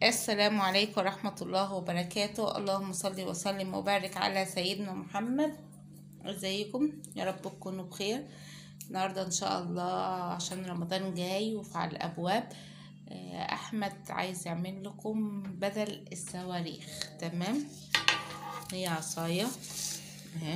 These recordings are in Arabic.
السلام عليكم ورحمة الله وبركاته. اللهم صل وسلم وبارك على سيدنا محمد. ازيكم؟ يا رب تكونوا بخير. النهاردة ان شاء الله عشان رمضان جاي وعلى الابواب، احمد عايز يعمل لكم بدل الصواريخ. تمام، هي عصاية اهي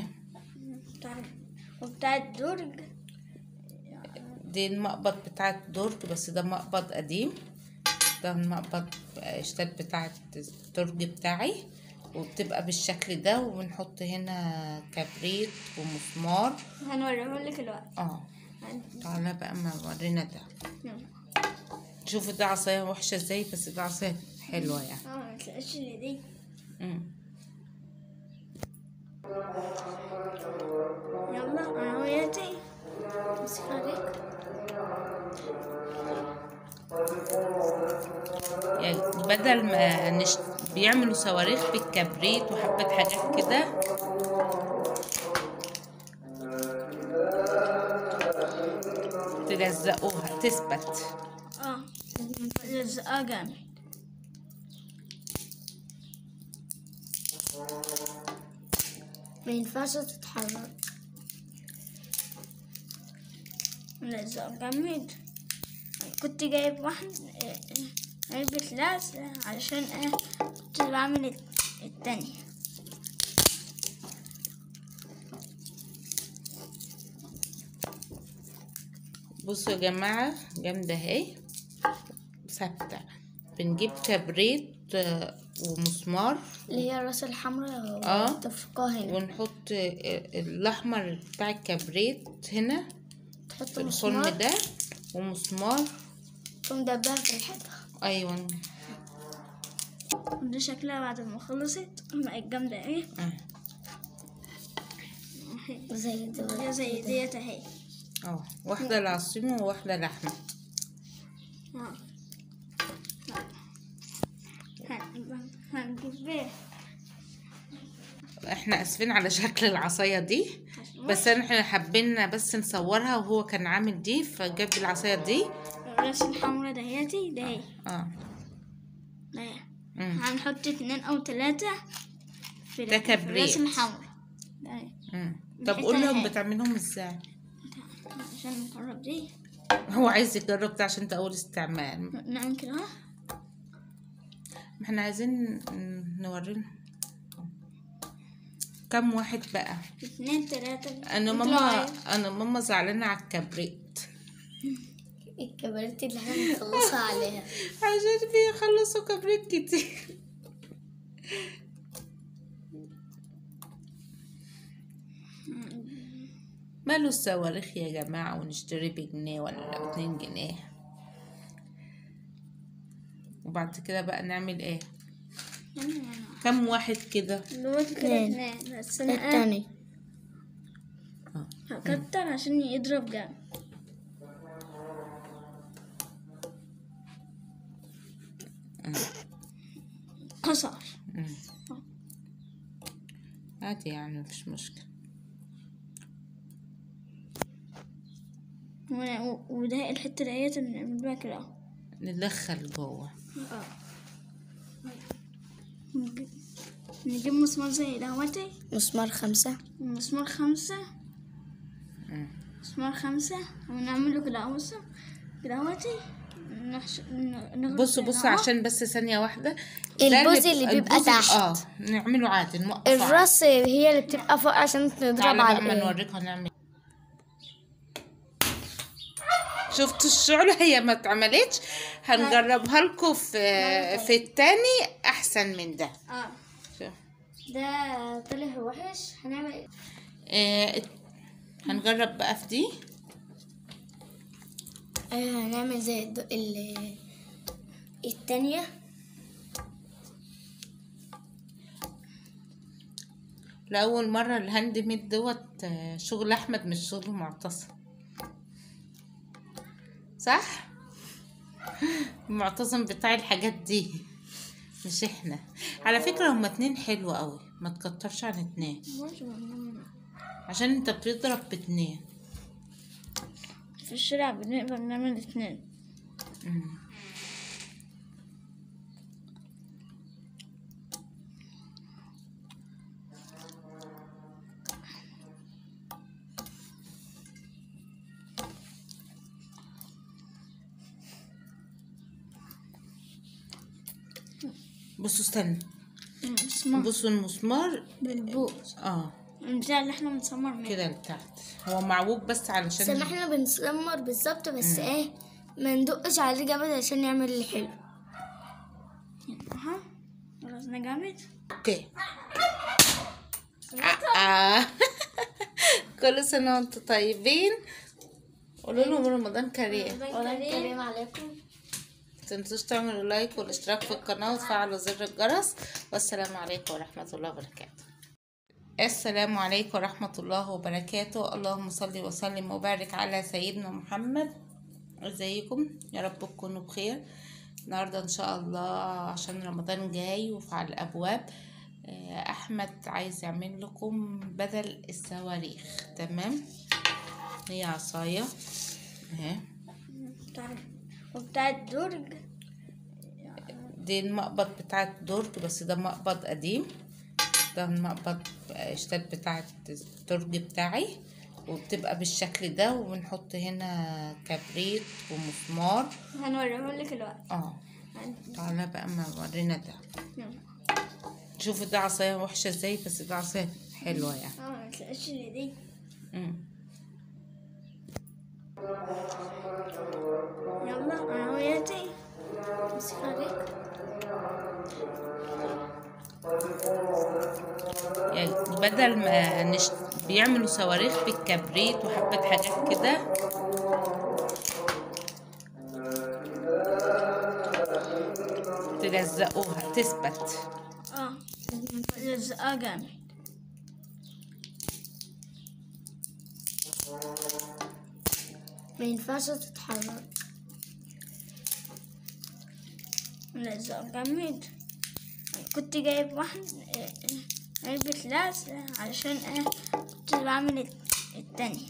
وبتاع الدرج. دي المقبض بتاع الدرج، بس ده مقبض قديم. ده المقبض اشتات بتاعة الدرج بتاعي، وبتبقى بالشكل ده، وبنحط هنا كبريت ومسمار. هنوريهولك الوقت. تعالى بقى ما ورينا ده. شوفوا ده عصاية وحشة ازاي، بس ده عصاية حلوة يعني. ما تلاقيش اللي دي. يلا انا وياتي امسك عليك. يعني بدل ما بيعملوا صواريخ بالكبريت وحبة حاجات كده، تلزقوها تثبت. لزقها جامد. ما ينفعش تتحرك. لزقها جامد. كنت جايب واحد علبة لزق علشان كنت بعمل التانية. بصوا يا جماعة، جامدة اهي ثابتة. بنجيب كبريت ومسمار اللي هي الراس الحمراء تفرقها هنا، ونحط الاحمر بتاع الكبريت هنا، تحط في مسمار الخرم ده ومسمار ومدبها في الحيطة. ايوه. دي شكلها بعد ما خلصت بقت جامدة ايه. زي ديت اهي. واحدة لعصيمة وواحدة لحمة. هنجيب. احنا اسفين على شكل العصاية دي، بس احنا حابين بس نصورها، وهو كان عامل دي فجاب العصاية دي. الراس الحمراء دهيتي ده اهي. ده هنحط 2 أو 3 في الراس الحمراء ده. طب قول لهم بتعملهم ازاي عشان نجرب دي. هو عايز يجرب ده عشان ده اول استعمال. نعمل كده. احنا عايزين نوريهم كم واحد بقى. 2 3. انا ماما زعلانه على الكبريت. الكبريت اللي احنا بنخلصها عليها عشان بيخلصوا كبريت كتير. ماله الصواريخ يا جماعه، ونشتري بجنيه ولا 2 جنيه، وبعد كده بقى نعمل ايه؟ كم واحد كده؟ اتنين. بس التاني هكتر عشان يضرب جامد. قصر عادي يعني، مفيش مشكلة. وده الحتة ديت نعمل بيها كده اهو، ندخل جوه. نجيب مسمار زي دهوتي. مسمار 5. مسمار 5 ونعمله كده اهو. كده اهوتي. بصوا عشان بس ثانية واحدة. البوز اللي بيبقى تحت نعمله عادي، نوقف الراس هي اللي بتبقى فوق عشان نضرب على ما نوريكم هنعمل. شفتوا الشعلة هي ما اتعملتش، هنجربها لكم في التاني احسن من ده. ده طلع وحش. هنعمل هنجرب بقى في دي. هنعمل زي التانية. لأول مرة الهاند ميد دوت شغل أحمد مش شغل معتصم، صح؟ معتصم بتاع الحاجات دي مش احنا. على فكرة هما 2 حلوة قوي، ما تكترش عن 2 عشان انت بتضرب ب2. في الشارع بنقدر نعمل 2. بصوا استنى، مسمار بصوا المسمار. بالبوز اه البتاع اللي احنا بنسمر منه كده لتحت، هو معوج بس بس علشان احنا بنسمر بالظبط، بس ايه، ما ندقش عليه جامد عشان يعمل الحلو. اها رزنا جامد. اوكي. كل سنة وانتم طيبين، قولوا لهم رمضان كريم. كريم عليكم. متنسوش تعملوا لايك والاشتراك في القناة وتفعلوا زر الجرس، والسلام عليكم ورحمة الله وبركاته. السلام عليكم ورحمة الله وبركاته. اللهم صل وسلم وبارك على سيدنا محمد. ازيكم؟ يا رب تكونوا بخير. النهاردة ان شاء الله عشان رمضان جاي وعلى الابواب، احمد عايز يعمل لكم بدل الصواريخ. تمام، هي عصاية اهي، وبتاع الدرج دي المقبض بتاع الدرج، بس ده مقبض قديم. ده المقبض اشتات بتاع الدرج بتاعي، وبتبقى بالشكل ده، وبنحط هنا كبريت ومسمار. هنوريهولك الوقت. تعالى بقى ما ورينا ده. شوفوا ده عصاية وحشة ازاي، بس ده عصاية حلوة يعني. ما تلاقيش اللي دي. يلا انا وياتي امسك عليك. يعني بدل ما بيعملوا صواريخ بالكبريت وحبة حاجات كده، تلزقوها تثبت. لزقها جامد. ما ينفعش تتحرك. لزقها جامد. كنت جايب واحد علبة لزق علشان كنت بعمل التانية.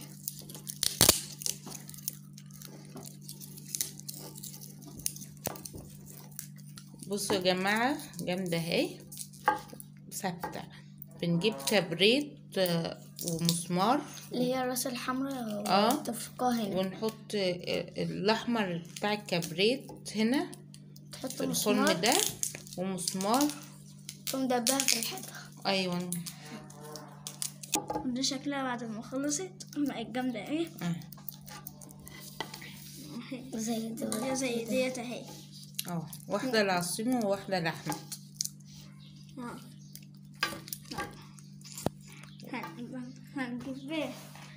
بصوا يا جماعة، جامدة اهي ثابتة. بنجيب كبريت ومسمار اللي هي الراس الحمراء تفرقها هنا، ونحط الأحمر بتاع الكبريت هنا تحط في مسمار الخرم ده، ومسمار ومدبها في الحيطة. أيوة. دي شكلها بعد ما خلصت بقت جامدة اهي. زي ديت اهي. واحدة لعصيمة وواحدة لحمة. هنجيب ايه؟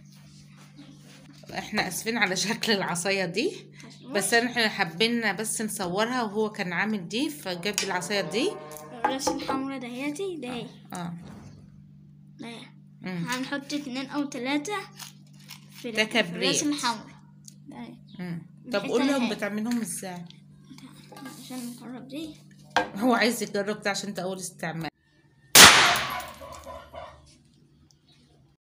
احنا اسفين على شكل العصاية دي، بس احنا حابين بس نصورها، وهو كان عامل دي فجاب العصاية دي. الراس الحمراء دهيتي دهي. هنحط 2 أو 3 في ده كبريت. الراس الحمراء. طب قول لهم بتعملهم ازاي عشان نجرب دي. هو عايز يجرب ده عشان ده اول استعمال.